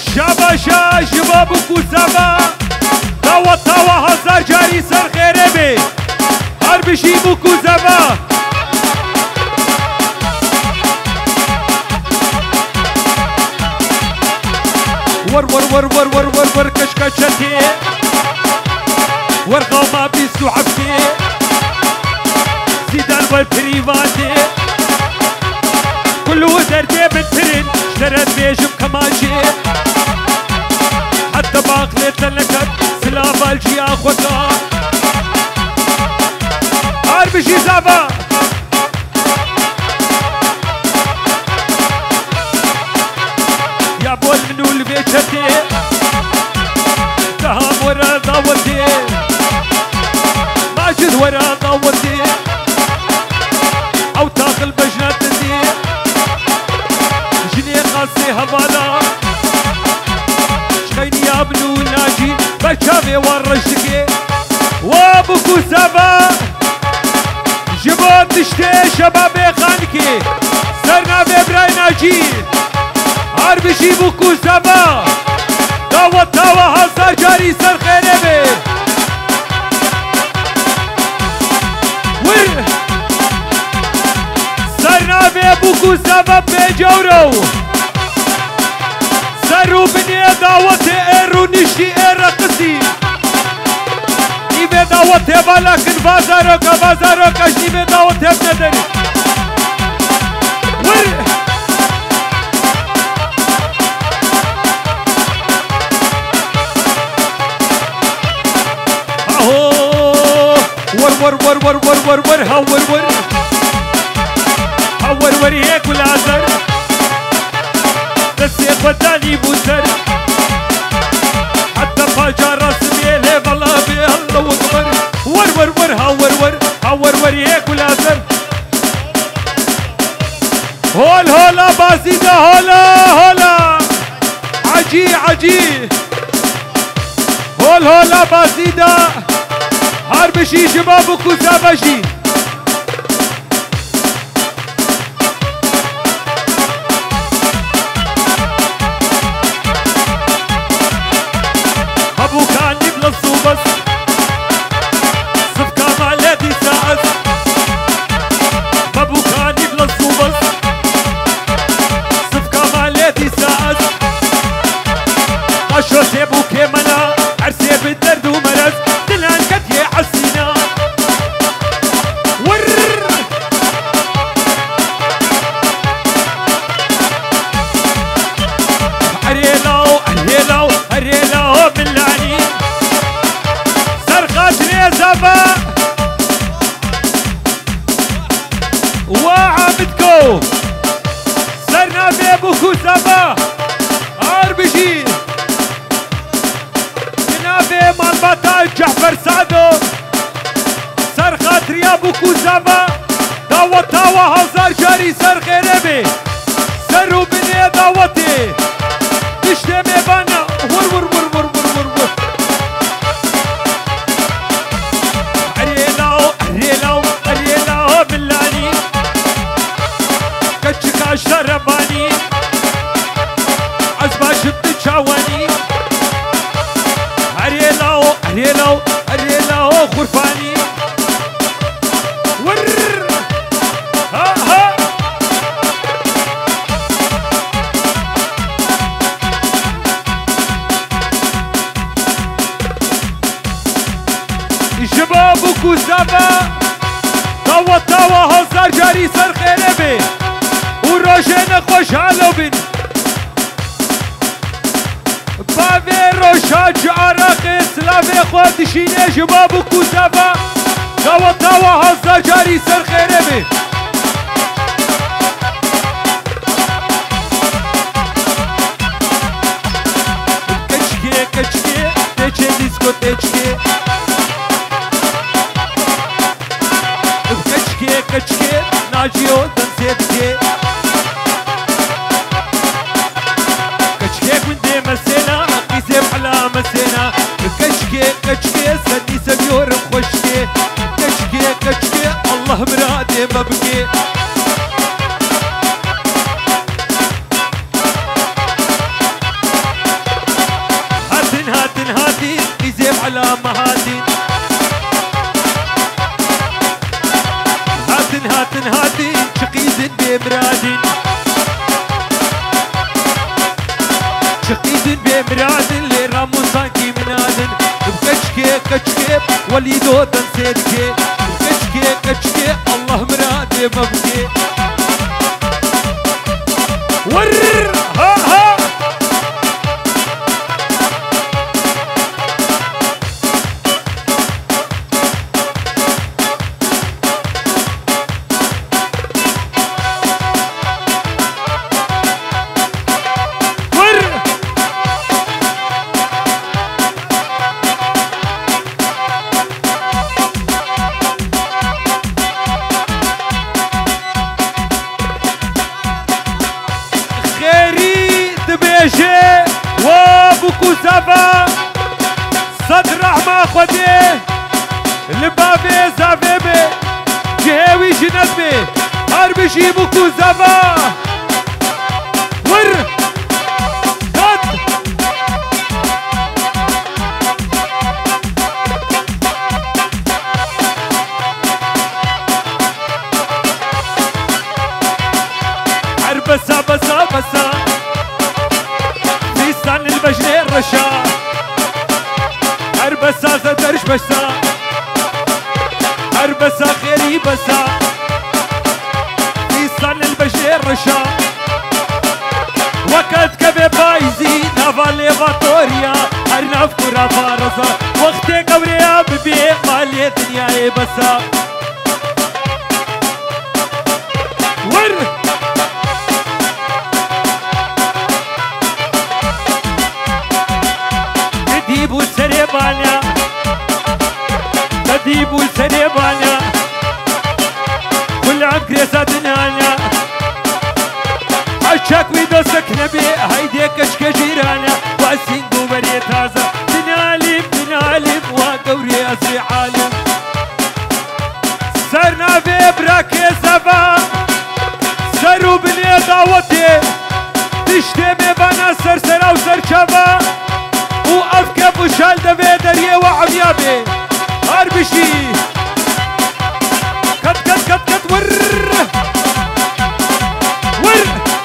شاباشا شباب وكوزابا توا توا هزار جاري سر خيري بي هر بشي وكوزابا ور ور ور ور ور ور ور كشكشتي ور غاما بيسو حبتي زيدان والبريفاتي كله دردي بالترن اشترت بيجم كماشي حتى باقلت لنكت سلافة الجي اخوكا هار بشي زابا يا بول منو البيتشتي دهام ورا ضاوتي ماجد ورا ضاوتي او تاخل بجنات تدي جني خاصي هبالا شخيني يا بنو ناجي بشافي ورشتكي وابو كوزابا جبون تشتي شبابي خانكي سرنا ببراي ناجي هار بشي بو كوزابا توا توا هزار جاري سر خيري بي سرنا بي بو كوزابا بجورو سرو بني دعوتي ايرو نشتي ايرقسي نيبي دعوتي بالكن بازاروكا بازاروكا نيبي دعوتي بندري ور ور ور ور ور ور هور ور هور ور هيك والعذر بس يخداني بوزر حتى فاجر رسمي لي والله بالله وكبر ور ور ور هور ور هور ور هيك والعذر هول هولا بازيدا هولا هولا عجي عجي هول هولا بازيدا هار بشي شباب وكوزابا جي ابو كان يبلى الصوبس صفكا مالاتي ساعس ابو كان يبلى الصوبس صفكا مالاتي ساعس اشو سيبو كيمنا عرسي بالدرد ومرز دلان كتي حسينا ور اريلاو اريلاو اريلاو باللعني سرخات ريزابا وعابدكو سرنا بيبو كوزابا اربجي مال بطل جعفر سعدو سر خاطري ابو كوزابا دعوة تاوى هزار جاري سر خيربي سرو بني دعوتي تشتي ميبانا ور ور ور ور ور ور ور اريلاو اريلاو اريلاو باللاني كتشكا شرباني عزبا شبت تشاواني اريلاو اريلاو اريلاو خرفاني ور ها ها شباب وكوزابا توا توا هزار جاري سر خيري بي وروجين خوش حالو بين بابي روشاج عراقي سلافي خود شيني شباب وكوزابا توا توا هزار جاري سر خيري بي كشكي كشكي تيجي ديسكو تيجي كشكي كشكي ناجيو تنسيتكي كشكي كنتي مسينا قيسي بحلا مسينا كشكي كشكي سني سبيور بخشكي كشكي كشكي الله مرادي ما بكي على مهاتين هاتن هاتن هاتن شقيزن بمرادين شقيزن بمرادن لراموسان كي منادن بكشكي كشكي وليدو دنسيتكي بكشكي كشكي الله مرادي مبكي ور ها ها وابوكو زافا صدر رحمة خودي لبابي زافيبي جهوي جنبي هربي جيبوكو زافا ور قد عربسا بسا بسا فيستان البجلي الرشا عربسا زدرش بسا عربسا خيري بسا فيستان البجلي الرشا وقت كبه بايزي نافالي فاتوريا هرناف كورا فارزا وقتي قبريا ببي مالي دنياي بسا ور تديبو السريبانيا تديبو السريبانيا كل عكريسة دنانيا عشاك ويدوسك نبي هيدي كشك جيرانيا واسين دوبري تازا دناليم دناليم وقوري أسري عالم سرنا في براكي زفا سرو بني دعوتي تشتمي بنا سرسرا وسرشفا وأفكب وشال دبي دريه وعميابي هربشي كت كت كت كت ور ور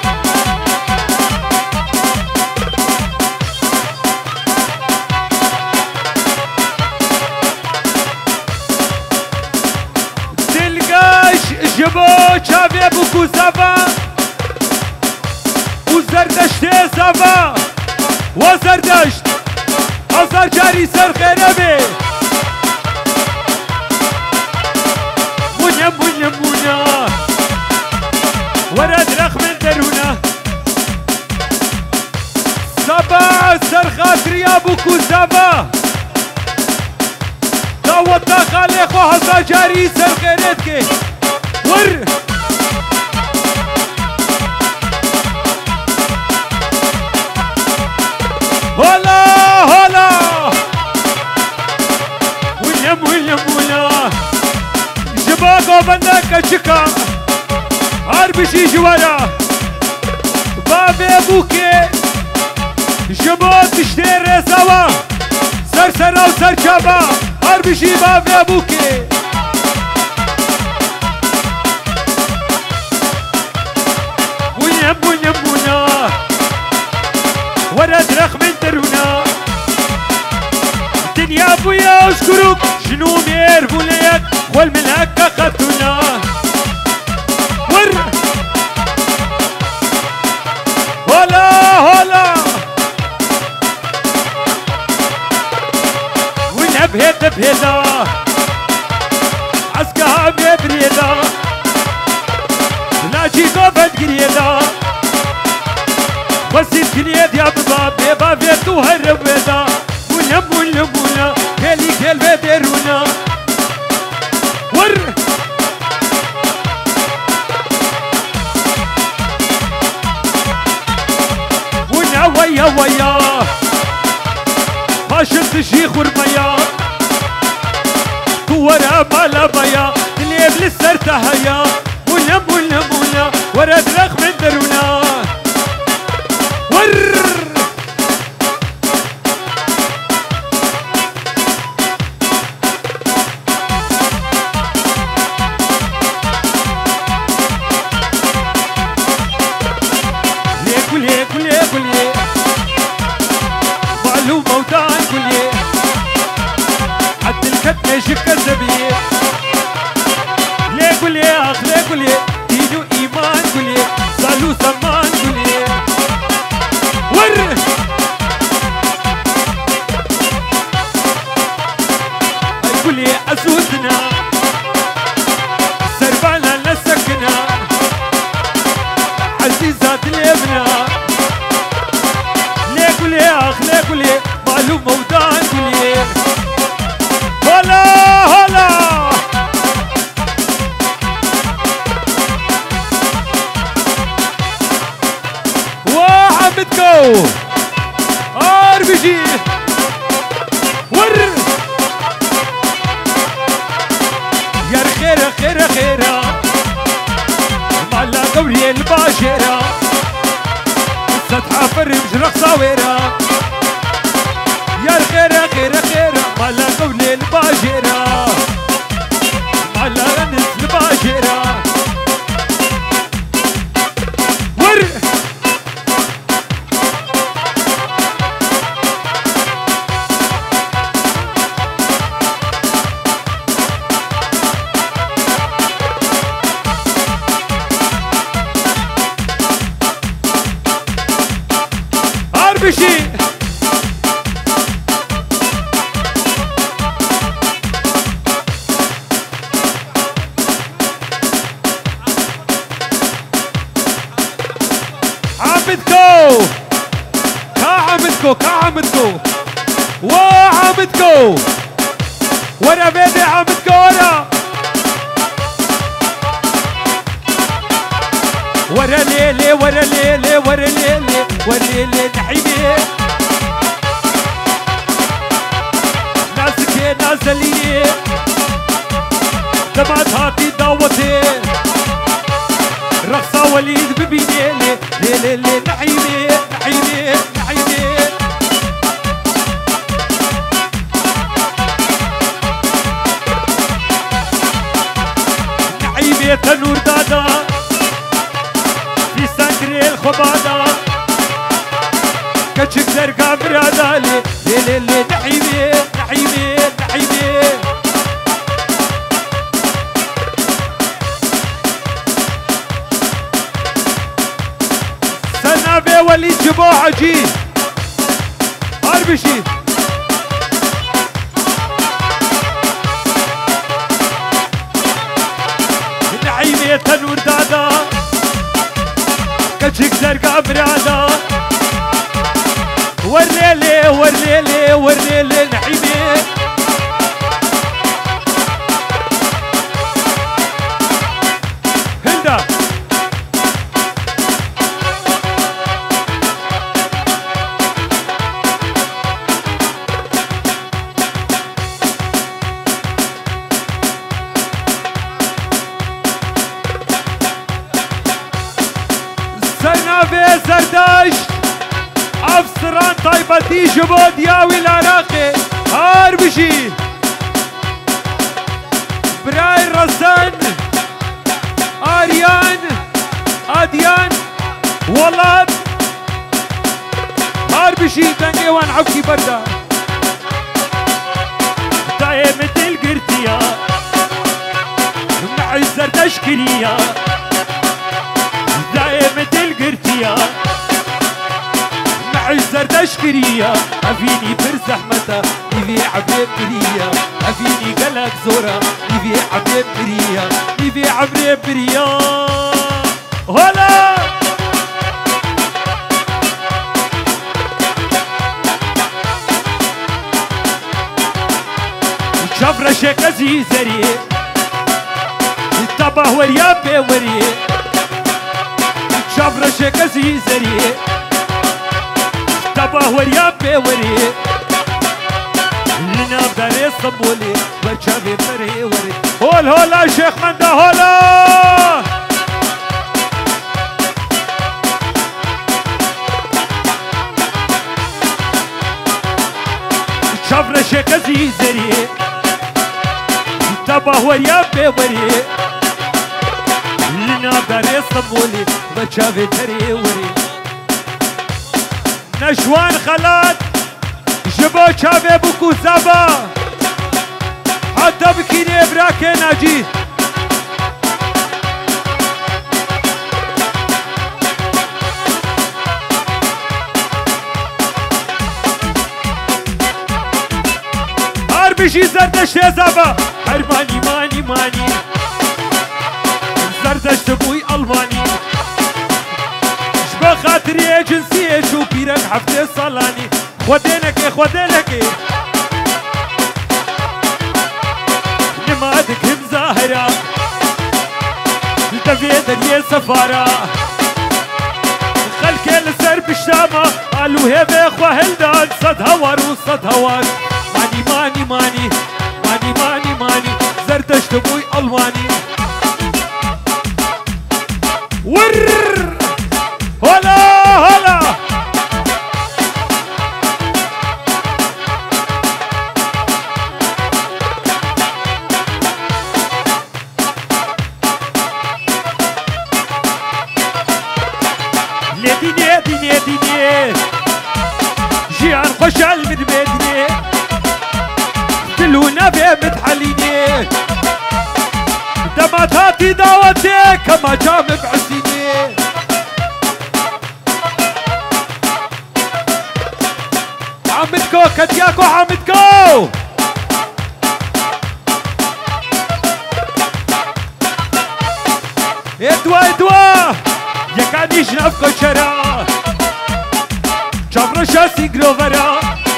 تلقاش جبو شافي بوكو زفا وزردشتي زفا وزردشت هزار جاري سر خيربي منيا منيا منيا ورد رخ من درونا صبا سر خاطري يا بوكو زبا دعوتا خالي خو هزار جاري سر خيرتك ور هلا هلا ويليام ويليام ويليام جباكو بندك شكا هربشي جوارا بابي بوكي جبوت تشتري سوا سرسرا وسرشابا هربشي بابي بوكي ويليام ويليام ويليام ورد رخ من درونا الدنيا بويا اشكرك شنو ميرفو ليك والملهك قتلنا ور هلا هلا ونبهت بهدا عسكها ببريدا لاجي قبل قريدا وسيد كنيد يا بابا بابا تو هربدا ولا ولا ولا كلي كل بدرونا ور ولا ويا ويا ما شفت شيخ ورميا ورا بالا بيا اللي بلسر تهيا ولا ولا ولا ورا درخ من درونا قولي قولي معلومة ودان قولي حتى الكتنة شكا زبي ليه قولي اخ ليه قولي دين وايمان قولي صالو زمان قولي ور قولي ازودنا سربانا لسكنا عزيزات الابنة ليه قولي اخ ليه قولي معلومة ودان قولي هلا هلا وعمدكو RPG ور يا خيرة خيرة خيرة مالا قولي الباشرة سطحة فرمج رقصة ويرة يا خيرة خيرة خيرة مالا قولي الباشرة مالا غنس الباشرة ور بشي عمدكو كعمدكو كعمدكو وعمدكو ورا بيدي عمدكو ورا ليلي ورا ليلي ورا ليلي ورا ليلي نحيمي ناسك نازلي دمعت هاتي دعوتي رقصة وليد ببيني ليلي ليلي نحيمي نحيمي نحيمي نحيمي تنور دادا في سنكري الخبادة كتشك زرقا برادالي ليلي ليلي نحيمي نحيمي نحيمي سنابي وليد جبو عجين هربشي نحيمي تنور دادا كتشك زرقا برادا ورليلي ورليلي ورليلي نحيمي هندا سرنابي زرداش افسران طيبتي جبو دياوي العراقي هاربشي براي رزان آريان آديان ولاد هاربشي دنقيوان عبكي بردا دايمة القرتية مع الزرداش كرية دايمة القرتية الزرداش كرية أفيني برزح متى يبيع ببرية أفيني قلق زورة يبيع ببرية يبيع ببرية هلا شفرة شيك زيزري التبه وريا بوري شفرة شيك زيزري تبه وريا بوري لنا بداري صبولي وشافي بري وري هول هولا شيخ مندا هولا شفرة شيك زيزري تبه وريا بوري لنا بداري صبولي وشافي بري وري نشوان خلات جبو چاوه بکو زبا حتی بکینه براکه ناجی هر بشی زردشت زبا هرمانی مانی مانی زردشت بوی المانی شبه خاطری جنسیه شو پیرک هفته سالانی خودنكي خودنكي نمادك مزاهرة التفيد اللي سفارة خلك السر بالشامة قالوا هيبة اخوة هلدان صد هوار وصد هوار ماني ماني ماني ماني ماني ماني زرتشت ابوي الماني ور هلا هلا ديني ديني ديني جيان خوشال مدمدني دلونا بيه متحليني دماتاتي دعوتي كما جامع بعسيني عمدكو كدياكو عمدكو ادوا ادوا یکانیش نفکو چرا چابرشا سیگرو ورا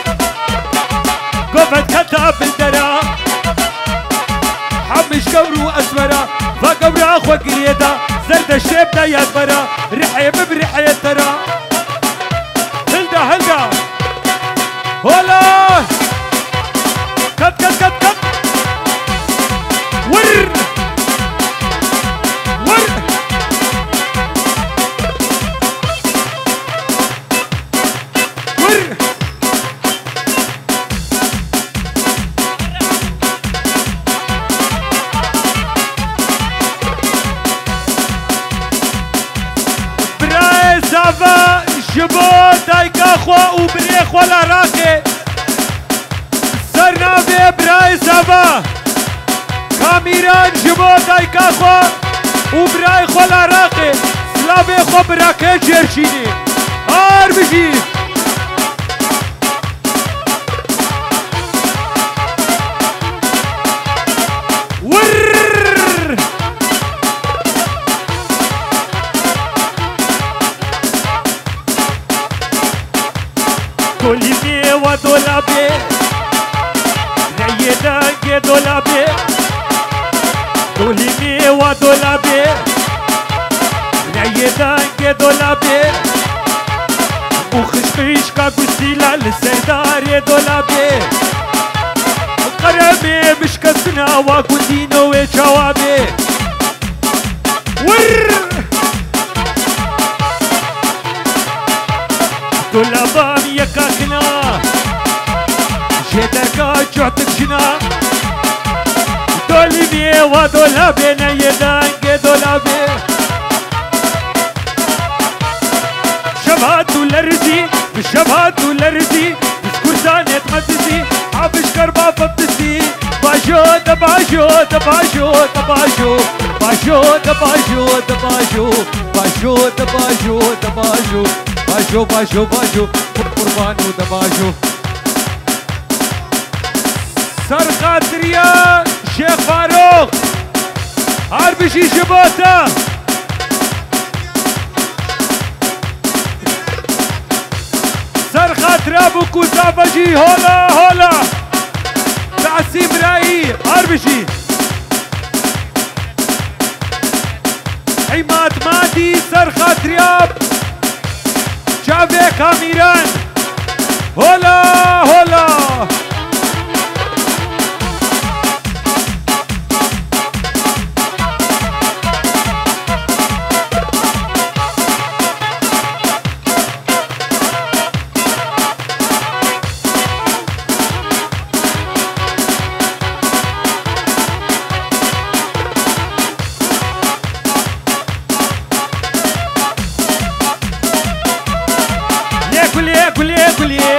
گفت کتا بلدرا حمش قبرو اسورا و قبرا خو گریدا زرد شیب دا یاد برا رحیه ببرحیه ترا هلدا هلدا هولا کت کت کت کت ور جبو دايكا خوا وبري خوا العراقي سرنا في براي سابا كاميران جبو دايكا خوا وبراي خوا العراقي سلافي خوا براكي جيرشيني هار بجي دوليني ودولابي ريدانك دولابي دوليني ودولابي ريدانك دولابي وخشخيش كاكوسيلا للسردار دولابي قربي مش كسنا وكودينو وجوابي ور دولابان يكاكنا جدركا جعتك جنا دوليني ودولابي نيدانك دولابي شبهات الارزي شبهات الارزي كرسانة مدسي عبش كربا فبتسي باجو دباجو دباجو دباجو باجو دباجو دباجو باجو دباجو دباجو باجو باجو باجو قربانو دباجو سر خاطريا شيخ فاروق هربشي شباتا سر خاطر ابو كوزافجي هولا هولا تعسيم رأي هربشي حماد مادي سر خاطرياب شافي كاميران هولا هولا كلية